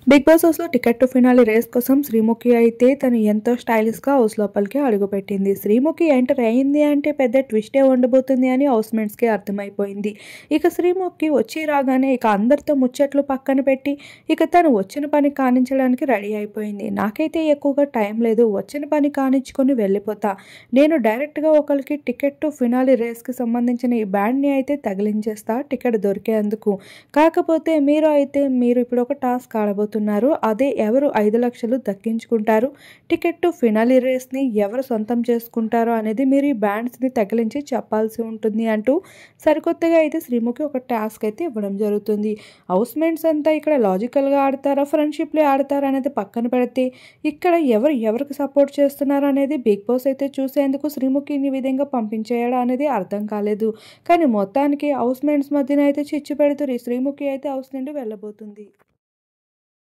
Big boss హౌస్‌లో ticket to finale race కోసం శ్రీముఖి అయితే తను ఎంతో స్టైలిష్‌గా హౌస్ లోపలికి అడుగుపెట్టింది. శ్రీముఖి ఎంటర్ అయింది అంటే పెద్ద ట్విస్టే ఉండబోతుంది అని హౌస్‌మేట్స్‌కి అర్థమైపోయింది. ఇక శ్రీముఖి వచ్చి రాగానే ఇక అందరితో ముచ్చట్లు పక్కన పెట్టి ఇక తను వచ్చిన పని కానించడానికి రెడీ అయిపోయింది. నాకైతే ఎక్కువగా టైం లేదు. వచ్చిన పని కానిచ్చుకొని వెళ్ళిపోతా. నేను డైరెక్ట్‌గా ఒకళ్ళకి టికెట్ టు ఫినాలే రేస్‌కి సంబంధించిన ఈ బ్యాండ్‌ని అయితే తగిలించేస్తా టికెట్ దొరికేందుకు. కాకపోతే మీరు ఇప్పుడు ఒక టాస్క్ ఆడబోతున్నారు. అదే ఎవరు 5,00,000 దక్కించుకుంటారు, టికెట్ టు ఫినాలే రేస్‌ని ఎవరు సొంతం చేసుకుంటారో అనేది మీరు ఈ బ్యాండ్స్‌ని తగిలించి చెప్పాల్సి ఉంటుంది అంటూ సరికొత్తగా అయితే శ్రీముఖి ఒక టాస్క్ అయితే ఇవ్వడం జరుగుతుంది. హౌస్‌మేట్స్ అంతా ఇక్కడ లాజికల్‌గా ఆడతారా, ఫ్రెండ్‌షిప్‌లో ఆడతారా అనేది పక్కన పెడితే ఇక్కడ ఎవరికి సపోర్ట్ చేస్తున్నారు అనేది బిగ్ బాస్ అయితే చూసేందుకు శ్రీముఖిని ఈ విధంగా పంపించేయడా అనేది అర్థం కాలేదు. కానీ మొత్తానికి హౌస్‌మేట్స్ మధ్యన అయితే చిచ్చు పెడుతూ ఈ శ్రీముఖి అయితే హౌస్ నుండి వెళ్ళబోతుంది.